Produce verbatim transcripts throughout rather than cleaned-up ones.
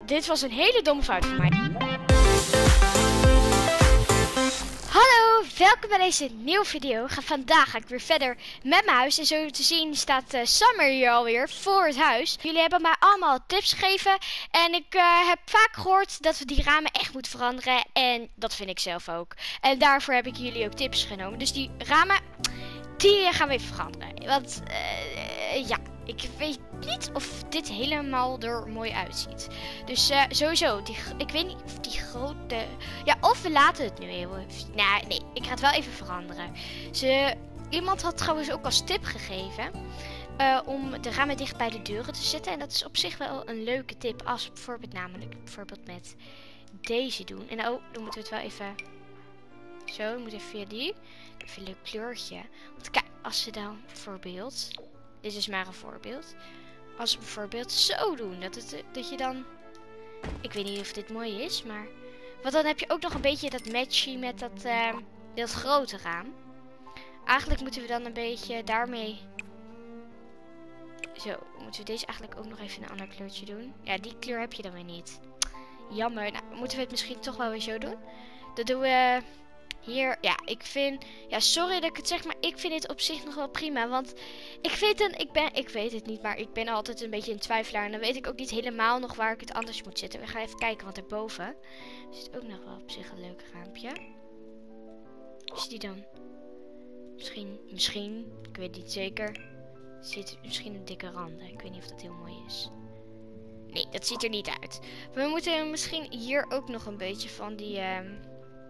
dit was een hele domme fout van mij. Hallo, welkom bij deze nieuwe video. Ga, vandaag ga ik weer verder met mijn huis. En zo te zien staat uh, Summer hier alweer voor het huis. Jullie hebben mij allemaal tips gegeven. En ik uh, heb vaak gehoord dat we die ramen echt moeten veranderen. En dat vind ik zelf ook. En daarvoor heb ik jullie ook tips genomen. Dus die ramen, die gaan we even veranderen. Want uh, ja, ik weet niet of dit helemaal er mooi uitziet. Dus uh, sowieso, die, ik weet niet of die grote... Ja, of we laten het nu heel even... Nou, nee, ik ga het wel even veranderen. Ze, iemand had trouwens ook als tip gegeven uh, om de ramen dicht bij de deuren te zetten. En dat is op zich wel een leuke tip. Als we bijvoorbeeld namelijk bijvoorbeeld met deze doen. En oh, dan moeten we het wel even... Zo, we moeten even via die. Even een leuk kleurtje. Want kijk, als ze dan bijvoorbeeld... Dit is maar een voorbeeld. Als we bijvoorbeeld zo doen. Dat, het, dat je dan... Ik weet niet of dit mooi is, maar... Want dan heb je ook nog een beetje dat matchy met dat, uh, dat grote raam. Eigenlijk moeten we dan een beetje daarmee... Zo, moeten we deze eigenlijk ook nog even een ander kleurtje doen. Ja, die kleur heb je dan weer niet. Jammer. Nou, moeten we het misschien toch wel weer zo doen. Dat doen we... Hier, ja, ik vind... Ja, sorry dat ik het zeg, maar ik vind dit op zich nog wel prima. Want ik vind het... Ik ben... Ik weet het niet, maar ik ben altijd een beetje een twijfelaar. En dan weet ik ook niet helemaal nog waar ik het anders moet zetten. We gaan even kijken, want erboven zit ook nog wel op zich een leuk raampje. Is die dan... Misschien... Misschien... Ik weet niet zeker. Zit misschien een dikke rand. Ik weet niet of dat heel mooi is. Nee, dat ziet er niet uit. We moeten misschien hier ook nog een beetje van die... Um,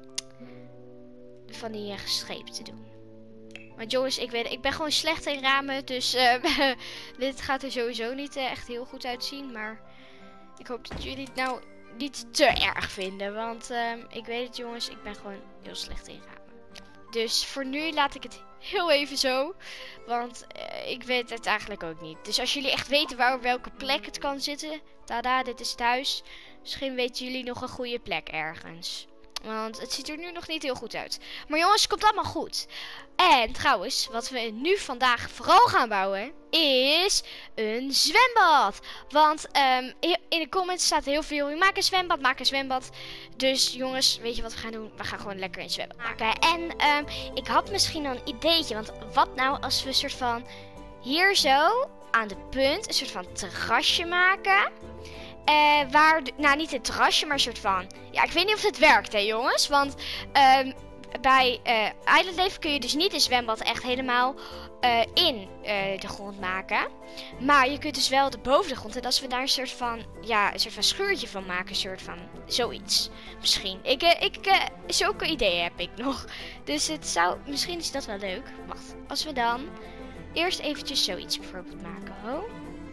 van die uh, gestreepte doen. Want jongens, ik weet, ik ben gewoon slecht in ramen. Dus uh, dit gaat er sowieso niet uh, echt heel goed uitzien. Maar ik hoop dat jullie het nou niet te erg vinden. Want uh, ik weet het jongens, ik ben gewoon heel slecht in ramen. Dus voor nu laat ik het heel even zo. Want uh, ik weet het eigenlijk ook niet. Dus als jullie echt weten waar op welke plek het kan zitten. Tada, dit is het huis. Misschien weten jullie nog een goede plek ergens. Want het ziet er nu nog niet heel goed uit. Maar jongens, het komt allemaal goed. En trouwens, wat we nu vandaag vooral gaan bouwen, is een zwembad. Want um, in de comments staat heel veel, maak een zwembad, maak een zwembad. Dus jongens, weet je wat we gaan doen? We gaan gewoon lekker een zwembad maken. En um, ik had misschien al een ideetje. Want wat nou als we een soort van hier zo aan de punt een soort van terrasje maken. Uh, waar, de, nou niet een terrasje, maar een soort van... Ja, ik weet niet of het werkt, hè jongens. Want um, bij uh, Island Leven kun je dus niet een zwembad echt helemaal uh, in uh, de grond maken. Maar je kunt dus wel de boven de grond. En als we daar een soort van, ja, een soort van schuurtje van maken. Een soort van, zoiets. Misschien. Ik, uh, ik, uh, zulke ideeën heb ik nog. Dus het zou, misschien is dat wel leuk. Wacht, als we dan eerst eventjes zoiets bijvoorbeeld maken. Oh.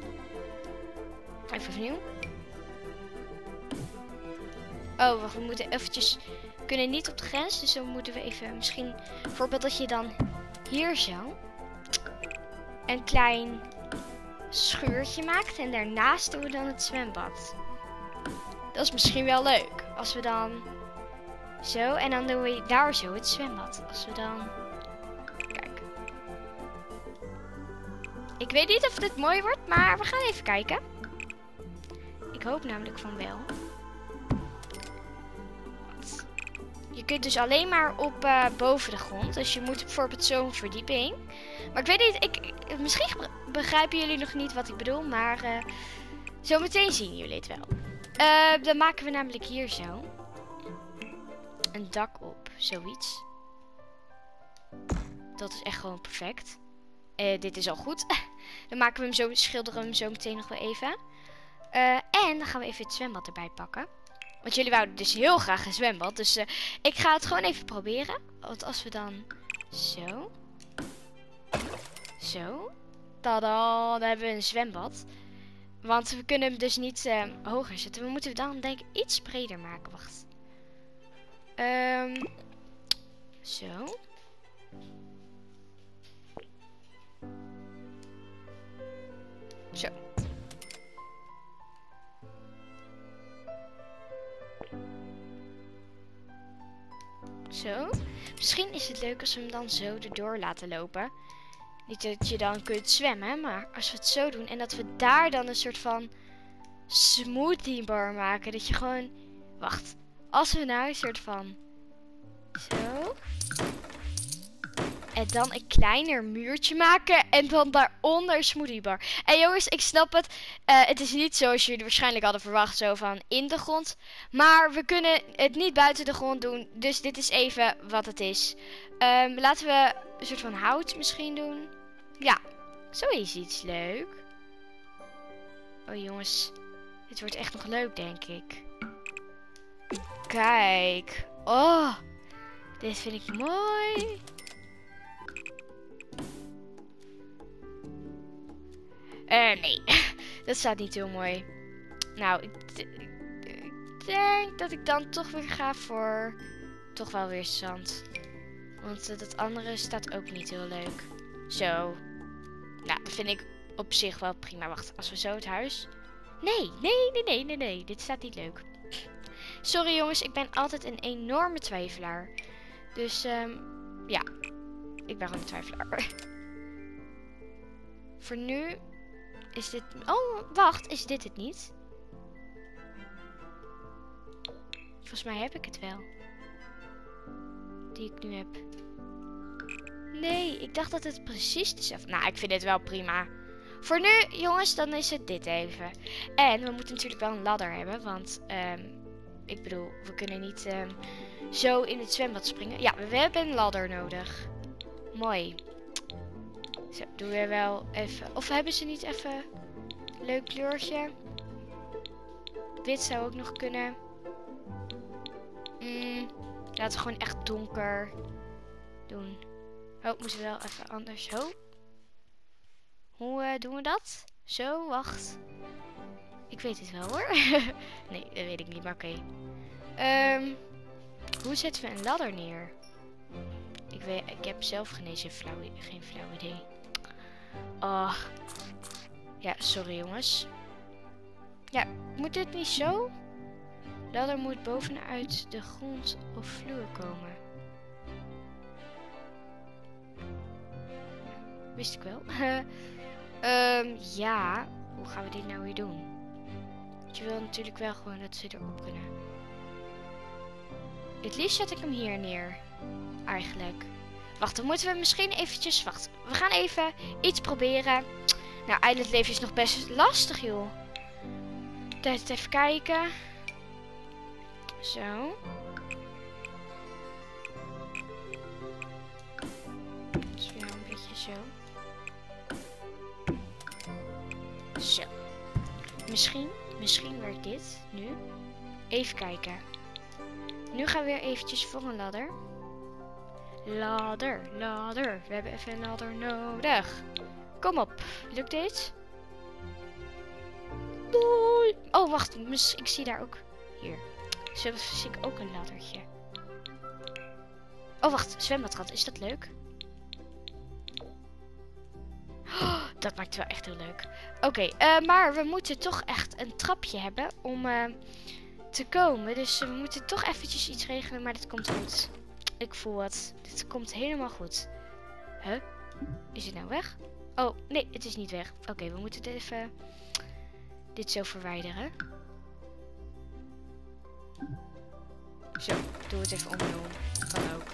Even opnieuw. Oh, wacht, we moeten eventjes... We kunnen niet op de grens, dus dan moeten we even... Misschien, bijvoorbeeld dat je dan hier zo... Een klein schuurtje maakt. En daarnaast doen we dan het zwembad. Dat is misschien wel leuk. Als we dan... Zo, en dan doen we daar zo het zwembad. Als we dan... Kijk. Ik weet niet of dit mooi wordt, maar we gaan even kijken. Ik hoop namelijk van wel. Je kunt dus alleen maar op uh, boven de grond. Dus je moet bijvoorbeeld zo'n verdieping. Maar ik weet niet, ik, ik, misschien begrijpen jullie nog niet wat ik bedoel. Maar uh, zometeen zien jullie het wel. Uh, dan maken we namelijk hier zo een dak op, zoiets. Dat is echt gewoon perfect. Uh, dit is al goed. Dan maken we hem zo, schilderen we hem zo meteen nog wel even. Uh, en dan gaan we even het zwembad erbij pakken. Want jullie wouden dus heel graag een zwembad. Dus uh, ik ga het gewoon even proberen. Want als we dan zo. Zo. Tada, dan hebben we een zwembad. Want we kunnen hem dus niet uh, hoger zetten. We moeten dan denk ik iets breder maken. Wacht. Um, zo. Zo. Zo. Misschien is het leuk als we hem dan zo erdoor laten lopen. Niet dat je dan kunt zwemmen, maar als we het zo doen en dat we daar dan een soort van smoothie bar maken. Dat je gewoon... Wacht. Als we nou een soort van... Zo. En dan een kleiner muurtje maken. En dan daaronder een smoothie bar. En jongens, ik snap het. Uh, het is niet zoals jullie waarschijnlijk hadden verwacht. Zo van in de grond. Maar we kunnen het niet buiten de grond doen. Dus dit is even wat het is. Um, laten we een soort van hout misschien doen. Ja, zo is iets leuk. Oh jongens. Dit wordt echt nog leuk, denk ik. Kijk. Oh. Dit vind ik mooi. Eh, uh, nee. Dat staat niet heel mooi. Nou, ik, ik denk dat ik dan toch weer ga voor... Toch wel weer zand. Want uh, dat andere staat ook niet heel leuk. Zo. Nou, dat vind ik op zich wel prima. Wacht, als we zo het huis... Nee, nee, nee, nee, nee, nee. Dit staat niet leuk. Sorry jongens, ik ben altijd een enorme twijfelaar. Dus, um, ja. Ik ben gewoon een twijfelaar. Voor nu is dit... Oh, wacht. Is dit het niet? Volgens mij heb ik het wel. Die ik nu heb. Nee, ik dacht dat het precies dezelfde... Nou, ik vind dit wel prima. Voor nu, jongens, dan is het dit even. En we moeten natuurlijk wel een ladder hebben, want... Um, ik bedoel, we kunnen niet um, zo in het zwembad springen. Ja, we hebben een ladder nodig. Mooi. Zo, doen we wel even... Of hebben ze niet even een leuk kleurtje? Wit zou ook nog kunnen. Mm, laten we gewoon echt donker doen. Oh, moeten we wel even anders. Zo. Hoe uh, doen we dat? Zo, wacht. Ik weet het wel hoor. Nee, dat weet ik niet, maar oké. Okay. Um, hoe zetten we een ladder neer? Ik, weet, ik heb zelf geen eens flauw, geen flauw idee. Oh. Ja, sorry jongens. Ja, moet dit niet zo? De ladder moet bovenuit de grond of vloer komen. Wist ik wel. um, ja, hoe gaan we dit nou weer doen? Je wil natuurlijk wel gewoon dat ze erop kunnen. Het liefst zet ik hem hier neer. Eigenlijk. Wacht, dan moeten we misschien eventjes... Wacht, we gaan even iets proberen. Nou, Island leven is nog best lastig, joh. Tijd even kijken. Zo. Dus weer een beetje zo. Zo. Misschien, misschien werkt dit nu. Even kijken. Nu gaan we weer eventjes voor een ladder. Ladder, ladder. We hebben even een ladder nodig. Kom op. Lukt dit? Doei. Oh, wacht. Ik zie daar ook... Hier. Zo zie ik ook een laddertje. Oh, wacht. Zwembadrad. Is dat leuk? Oh, dat maakt het wel echt heel leuk. Oké, okay, uh, maar we moeten toch echt een trapje hebben om uh, te komen. Dus we moeten toch eventjes iets regelen, maar dit komt goed. Ik voel het. Dit komt helemaal goed. Huh? Is het nou weg? Oh, nee, het is niet weg. Oké, okay, we moeten dit even... Dit zo verwijderen. Zo, doe het even om en om. Kan ook.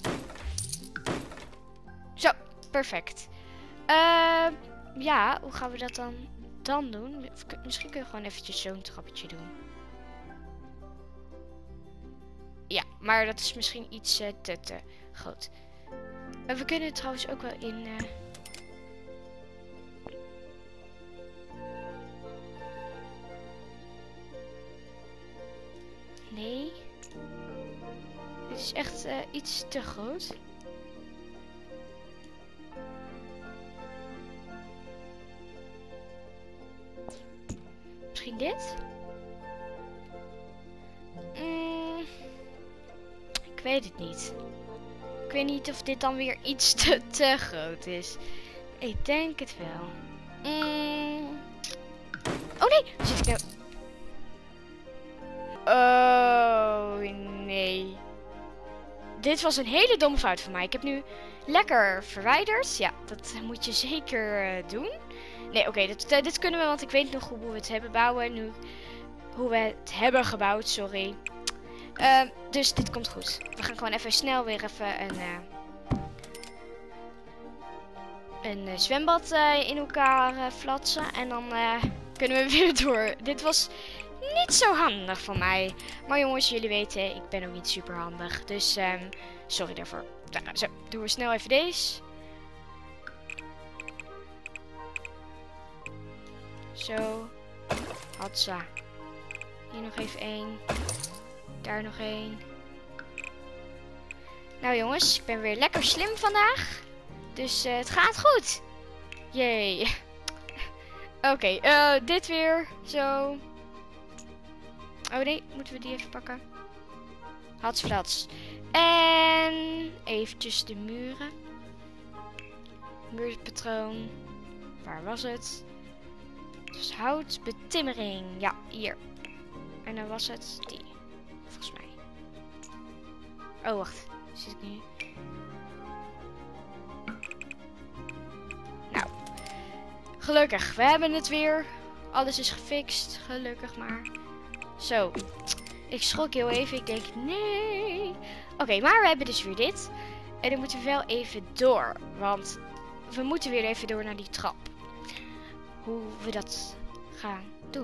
Zo, perfect. Uh, ja, hoe gaan we dat dan, dan doen? Misschien kunnen we gewoon eventjes zo'n trappetje doen. Ja, maar dat is misschien iets uh, te, te groot. Uh, we kunnen het trouwens ook wel in... Uh... Nee. Dit is echt uh, iets te groot. Misschien dit? Mm, ik weet het niet. Ik weet niet of dit dan weer iets te, te groot is. Ik denk het wel. Mm. Oh nee, zit ik nou... Oh nee. Dit was een hele domme fout van mij. Ik heb nu lekker verwijderd. Ja, dat moet je zeker uh, doen. Nee, oké, okay, dit, uh, dit kunnen we, want ik weet nog hoe we het hebben bouwen. Nu, hoe we het hebben gebouwd, sorry. Uh, dus dit komt goed. We gaan gewoon even snel weer even een, uh, een uh, zwembad uh, in elkaar uh, flatsen. En dan uh, kunnen we weer door. Dit was niet zo handig van mij. Maar jongens, jullie weten, ik ben ook niet super handig. Dus um, sorry daarvoor. Nou, zo, doen we snel even deze. Zo. Hatsa. Hier nog even één. Daar nog één. Nou jongens, ik ben weer lekker slim vandaag. Dus uh, het gaat goed. Jee. Oké, okay, uh, dit weer. Zo. Oh nee, moeten we die even pakken. Hatsflats. En eventjes de muren. Muurpatroon. Waar was het? Dus houtbetimmering. Ja, hier. En dan was het die. Volgens mij. Oh, wacht. Zit ik nu? Nou. Gelukkig. We hebben het weer. Alles is gefixt. Gelukkig maar. Zo. Ik schrok heel even. Ik denk, nee. Oké, okay, maar we hebben dus weer dit. En dan moeten we wel even door. Want we moeten weer even door naar die trap. Hoe we dat gaan doen.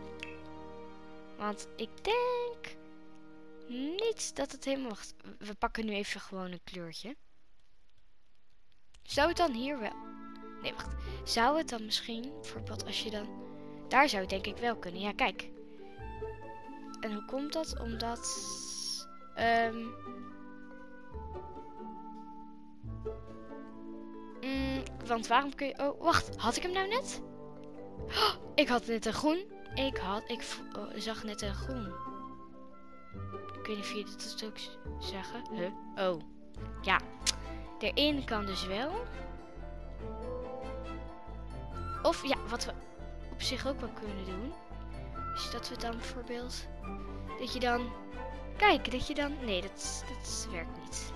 Want ik denk niet dat het helemaal... Wacht, we pakken nu even gewoon een kleurtje. Zou het dan hier wel... Nee, wacht. Zou het dan misschien... Bijvoorbeeld als je dan... Daar zou het denk ik wel kunnen. Ja, kijk. En hoe komt dat? Omdat... Um, mm, want waarom kun je... Oh, wacht. Had ik hem nou net? Oh, ik had net een groen. Ik had... Ik oh, zag net een groen. Ik weet niet of je dat ook zeggen. Huh? Oh. Ja. Erin kan dus wel. Of ja, wat we op zich ook wel kunnen doen. Is dat we dan bijvoorbeeld... Dat je dan... Kijk, dat je dan... Nee, dat, dat werkt niet.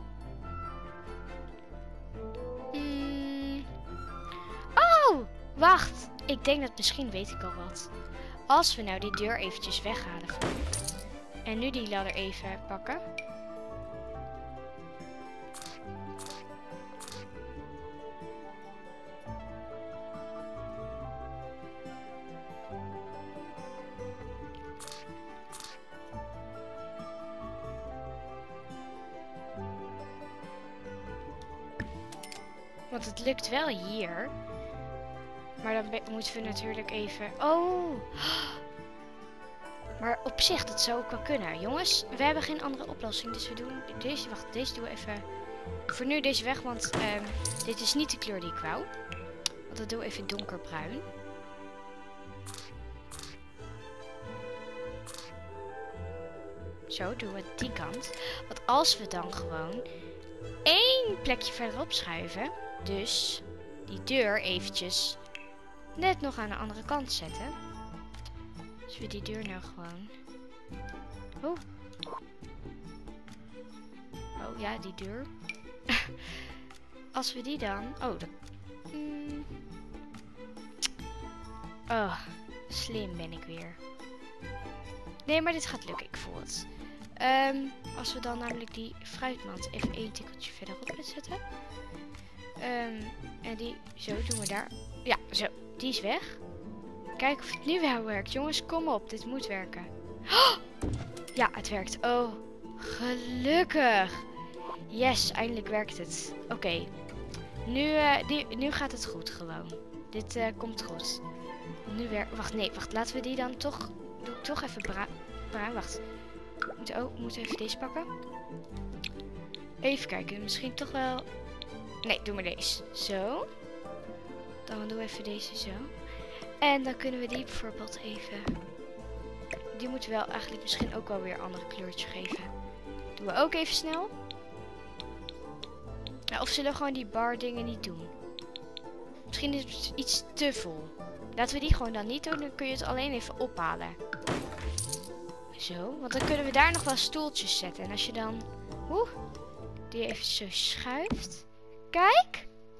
Mm. Oh! Wacht! Ik denk dat misschien weet ik al wat. Als we nou die deur eventjes weghalen. En nu die ladder even pakken. Want het lukt wel hier. Maar dan moeten we natuurlijk even... Oh! Maar op zich, dat zou ook wel kunnen. Jongens, we hebben geen andere oplossing. Dus we doen deze... Wacht, deze doen we even... Voor nu deze weg, want um, dit is niet de kleur die ik wou. Want dat doen we even donkerbruin. Zo, doen we die kant. Want als we dan gewoon één plekje verderop schuiven... Dus die deur eventjes net nog aan de andere kant zetten. Dus we die deur nou gewoon... Oh. Oh ja, die deur. Als we die dan... Oh, dat... Mm. Oh, slim ben ik weer. Nee, maar dit gaat lukken, ik voel het. Um, als we dan namelijk die fruitmand even één tikkeltje verderop zetten. Um, en die, zo doen we daar. Ja, zo, die is weg. Kijk of het nu wel werkt. Jongens, kom op, dit moet werken. Oh! Ja, het werkt. Oh, gelukkig. Yes, eindelijk werkt het. Oké, okay. nu, uh, nu gaat het goed gewoon. Dit uh, komt goed. Nu weer. Wacht, nee, wacht. Laten we die dan toch... Doe ik toch even bruin. Bruin, wacht. Moet, oh, we moeten even deze pakken. Even kijken, misschien toch wel... Nee, doe maar deze. Zo. Dan doen we even deze zo. En dan kunnen we die bijvoorbeeld even... Die moeten we wel eigenlijk misschien ook wel weer een ander kleurtje geven. Doen we ook even snel. Nou, of zullen we gewoon die bar dingen niet doen? Misschien is het iets te vol. Laten we die gewoon dan niet doen. Dan kun je het alleen even ophalen. Zo. Want dan kunnen we daar nog wel stoeltjes zetten. En als je dan... Oeh. Die even zo schuift. Kijk.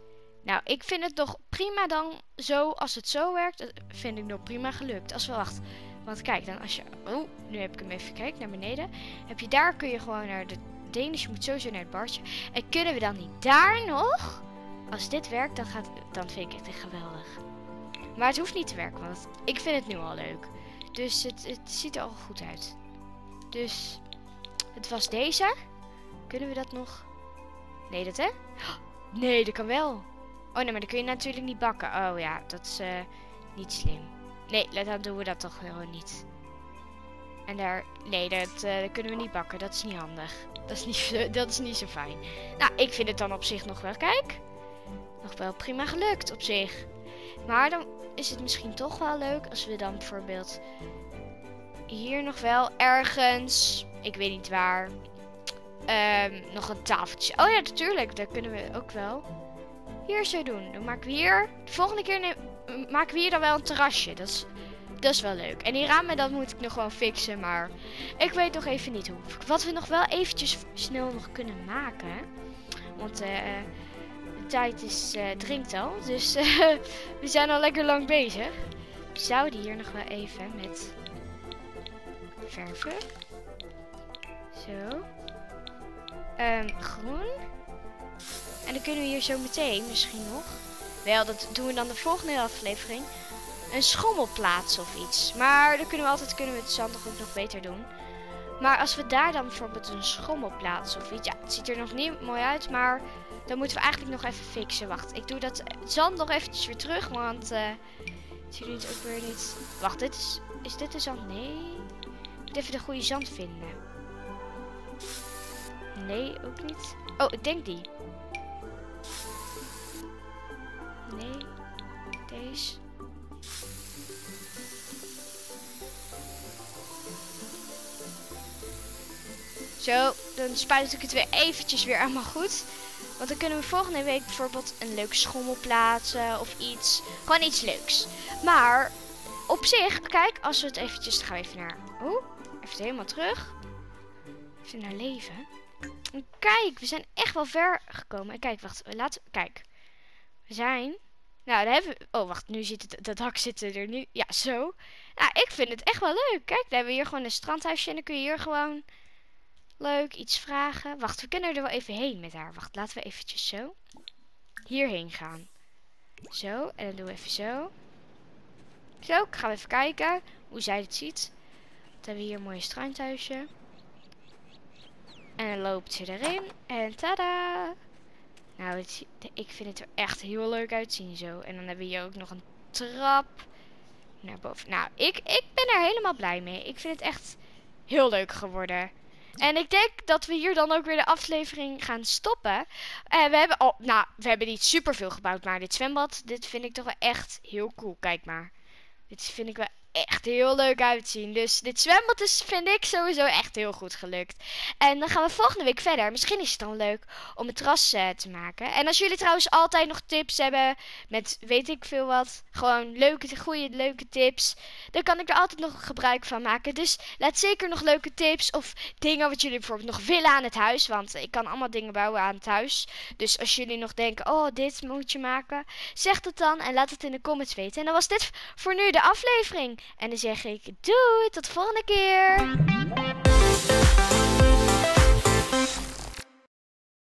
Nou, ik vind het nog prima dan zo, als het zo werkt, dat vind ik nog prima gelukt. Als we wacht, want kijk dan als je, oh, nu heb ik hem even gekeken naar beneden. Heb je daar, kun je gewoon naar de ding, dus je moet sowieso naar het bartje. En kunnen we dan niet daar nog? Als dit werkt, dan, gaat, dan vind ik het echt geweldig. Maar het hoeft niet te werken, want ik vind het nu al leuk. Dus het, het ziet er al goed uit. Dus het was deze. Kunnen we dat nog? Nee, dat hè? Nee, dat kan wel. Oh nee, maar dan kun je natuurlijk niet bakken. Oh ja, dat is uh, niet slim. Nee, dan doen we dat toch gewoon niet. En daar, nee, dat, uh, dat kunnen we niet bakken. Dat is niet handig. Dat is niet, dat is niet zo fijn. Nou, ik vind het dan op zich nog wel, kijk. Nog wel prima gelukt op zich. Maar dan is het misschien toch wel leuk als we dan bijvoorbeeld hier nog wel ergens, ik weet niet waar, um, nog een tafeltje. Oh ja, natuurlijk, dat kunnen we ook wel. Hier zo doen. Dan maken we hier, de volgende keer neem, maken we hier dan wel een terrasje. Dat is, dat is wel leuk. En die ramen, dat moet ik nog gewoon fixen, maar ik weet nog even niet hoe. Wat we nog wel eventjes snel nog kunnen maken. Want uh, de tijd is, uh, dringt al, dus uh, we zijn al lekker lang bezig. We zouden hier nog wel even met verven. Zo. Um, groen. En dan kunnen we hier zo meteen misschien nog, wel dat doen we dan de volgende aflevering, een schommel plaatsen of iets. Maar dan kunnen we altijd, kunnen we het zand toch ook nog beter doen. Maar als we daar dan bijvoorbeeld een schommel plaatsen of iets, ja, het ziet er nog niet mooi uit, maar dan moeten we eigenlijk nog even fixen. Wacht, ik doe dat zand nog eventjes weer terug, want uh, zien jullie het ook weer niet. Wacht, dit is, is dit de zand? Nee. Ik moet even de goede zand vinden. Nee, ook niet. Oh, ik denk die. Nee, deze. Zo, dan spuit ik het weer eventjes weer allemaal goed. Want dan kunnen we volgende week bijvoorbeeld een leuke schommel plaatsen of iets. Gewoon iets leuks. Maar op zich, kijk, als we het eventjes, dan gaan we even naar, oh, even helemaal terug. Even naar leven. En kijk, we zijn echt wel ver gekomen. En kijk, wacht, laten we, kijk. We zijn, nou, dan hebben we, oh wacht, nu zit het, dat hak zit er nu, ja, zo. Nou, ik vind het echt wel leuk. Kijk, dan hebben we hier gewoon een strandhuisje en dan kun je hier gewoon leuk iets vragen. Wacht, we kunnen er wel even heen met haar. Wacht, laten we eventjes zo hierheen gaan. Zo, en dan doen we even zo. Zo, gaan we even kijken hoe zij het ziet. Dan hebben we hier een mooie strandhuisje. En dan loopt ze erin en tada! Nou, het, ik vind het er echt heel leuk uitzien zo. En dan hebben we hier ook nog een trap naar boven. Nou, ik, ik ben er helemaal blij mee. Ik vind het echt heel leuk geworden. En ik denk dat we hier dan ook weer de aflevering gaan stoppen. Uh, we hebben al, nou, we hebben niet superveel gebouwd, maar dit zwembad, dit vind ik toch wel echt heel cool. Kijk maar. Dit vind ik wel echt heel leuk uitzien. Dus dit zwembad is, vind ik sowieso echt heel goed gelukt. En dan gaan we volgende week verder. Misschien is het dan leuk om het terras uh, te maken. En als jullie trouwens altijd nog tips hebben met weet ik veel wat, gewoon leuke, goede, leuke tips, dan kan ik er altijd nog gebruik van maken. Dus laat zeker nog leuke tips of dingen wat jullie bijvoorbeeld nog willen aan het huis. Want ik kan allemaal dingen bouwen aan het huis. Dus als jullie nog denken, oh dit moet je maken, zeg dat dan en laat het in de comments weten. En dan was dit voor nu de aflevering. En dan zeg ik doei, tot de volgende keer.